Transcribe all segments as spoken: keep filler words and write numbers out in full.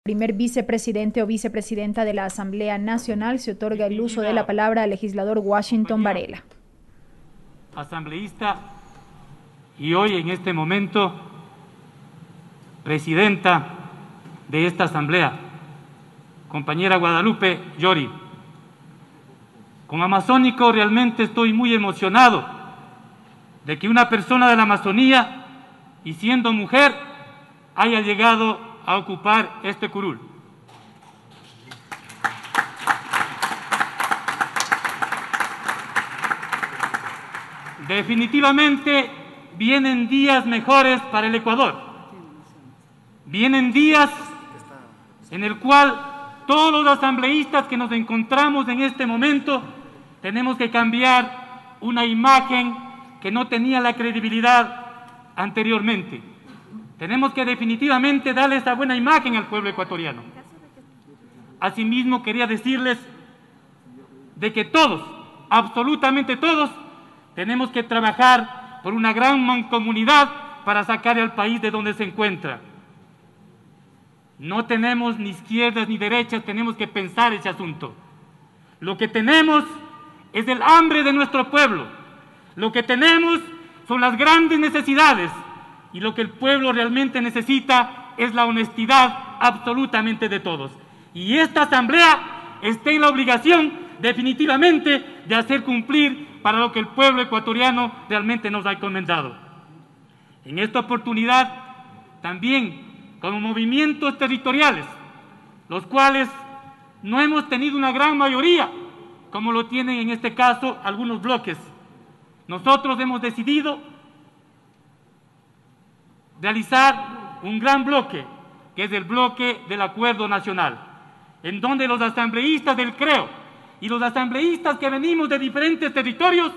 Primer vicepresidente o vicepresidenta de la Asamblea Nacional, se otorga el uso de la palabra al legislador Washington Varela. Asambleísta y hoy en este momento presidenta de esta asamblea, compañera Guadalupe Llori. Como amazónico realmente estoy muy emocionado de que una persona de la Amazonía y siendo mujer haya llegado a ocupar este curul. Definitivamente vienen días mejores para el Ecuador. Vienen días en el cual todos los asambleístas que nos encontramos en este momento tenemos que cambiar una imagen que no tenía la credibilidad anteriormente. Tenemos que definitivamente darle esa buena imagen al pueblo ecuatoriano. Asimismo, quería decirles de que todos, absolutamente todos, tenemos que trabajar por una gran mancomunidad para sacar al país de donde se encuentra. No tenemos ni izquierdas ni derechas, tenemos que pensar ese asunto. Lo que tenemos es el hambre de nuestro pueblo. Lo que tenemos son las grandes necesidades. Y lo que el pueblo realmente necesita es la honestidad absolutamente de todos. Y esta asamblea está en la obligación definitivamente de hacer cumplir para lo que el pueblo ecuatoriano realmente nos ha encomendado. En esta oportunidad también como movimientos territoriales, los cuales no hemos tenido una gran mayoría, como lo tienen en este caso algunos bloques. Nosotros hemos decidido realizar un gran bloque, que es el bloque del Acuerdo Nacional, en donde los asambleístas del CREO y los asambleístas que venimos de diferentes territorios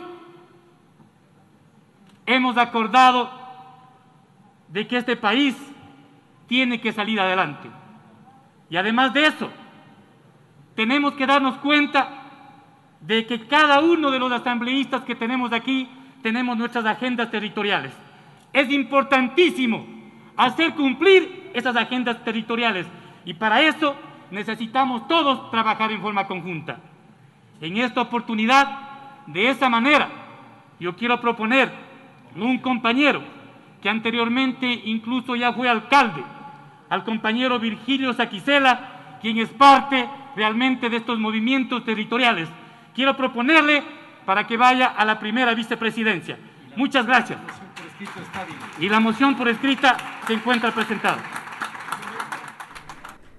hemos acordado de que este país tiene que salir adelante. Y además de eso, tenemos que darnos cuenta de que cada uno de los asambleístas que tenemos aquí tenemos nuestras agendas territoriales. Es importantísimo hacer cumplir esas agendas territoriales y para eso necesitamos todos trabajar en forma conjunta. En esta oportunidad, de esa manera, yo quiero proponer un compañero que anteriormente incluso ya fue alcalde, al compañero Virgilio Saquicela, quien es parte realmente de estos movimientos territoriales. Quiero proponerle para que vaya a la primera vicepresidencia. Muchas gracias. Y la moción por escrita se encuentra presentada.